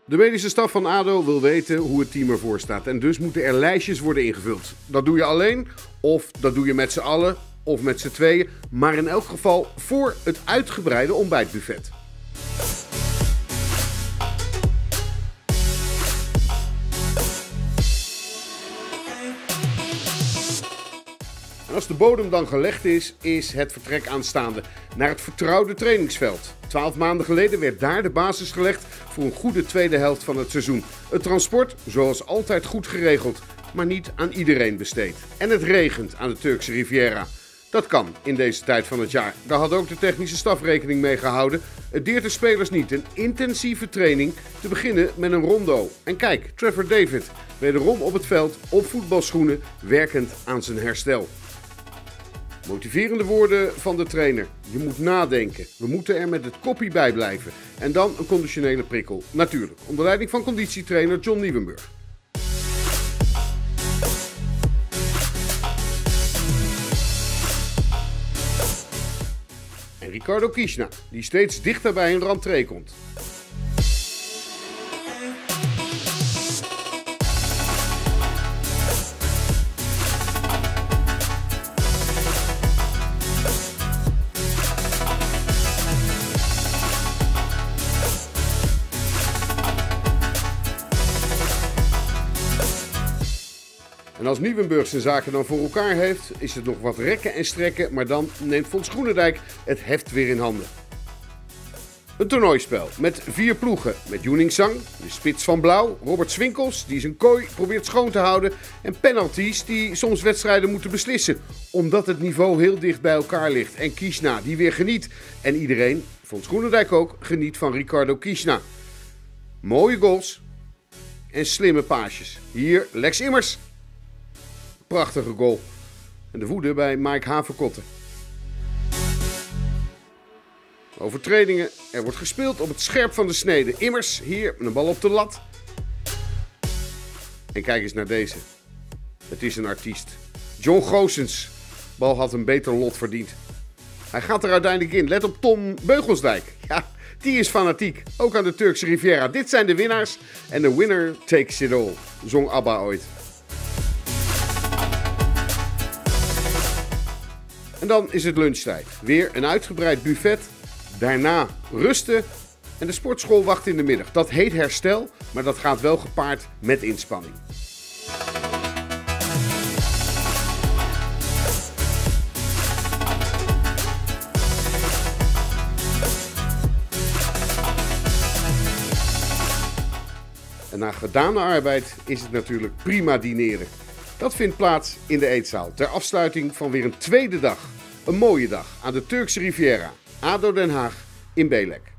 De medische staf van ADO wil weten hoe het team ervoor staat en dus moeten er lijstjes worden ingevuld. Dat doe je alleen, of dat doe je met z'n allen, of met z'n tweeën, maar in elk geval voor het uitgebreide ontbijtbuffet. En als de bodem dan gelegd is, is het vertrek aanstaande naar het vertrouwde trainingsveld. 12 maanden geleden werd daar de basis gelegd voor een goede tweede helft van het seizoen. Het transport, zoals altijd, goed geregeld, maar niet aan iedereen besteed. En het regent aan de Turkse Riviera. Dat kan in deze tijd van het jaar. Daar had ook de technische staf rekening mee gehouden. Het deert de spelers niet een intensieve training, te beginnen met een rondo. En kijk, Trevor David, wederom op het veld, op voetbalschoenen, werkend aan zijn herstel. Motiverende woorden van de trainer. Je moet nadenken. We moeten er met het koppie bij blijven. En dan een conditionele prikkel. Natuurlijk, onder leiding van conditietrainer John Nieuwenburg. En Ricardo Kiesna, die steeds dichter bij een rentree komt. En als Nieuwenburg zijn zaken dan voor elkaar heeft, is het nog wat rekken en strekken, maar dan neemt Fons Groenendijk het heft weer in handen. Een toernooispel met 4 ploegen, met Yuning Sang, de spits van Blauw, Robert Swinkels, die zijn kooi probeert schoon te houden, en penalties die soms wedstrijden moeten beslissen, omdat het niveau heel dicht bij elkaar ligt. En Kiesna, die weer geniet. En iedereen, Fons Groenendijk ook, geniet van Ricardo Kiesna. Mooie goals en slimme paasjes. Hier Lex Immers. Prachtige goal. En de woede bij Mike Haverkotten. Overtredingen. Er wordt gespeeld op het scherp van de snede. Immers hier met een bal op de lat. En kijk eens naar deze. Het is een artiest. John Goossens. Bal had een beter lot verdiend. Hij gaat er uiteindelijk in. Let op Tom Beugelsdijk. Ja, die is fanatiek. Ook aan de Turkse Riviera. Dit zijn de winnaars. En de winner takes it all. Zong ABBA ooit. En dan is het lunchtijd. Weer een uitgebreid buffet. Daarna rusten. En de sportschool wacht in de middag. Dat heet herstel, maar dat gaat wel gepaard met inspanning. En na gedane arbeid is het natuurlijk prima dineren. Dat vindt plaats in de eetzaal ter afsluiting van weer een tweede dag. Een mooie dag aan de Turkse Riviera, ADO Den Haag in Belek.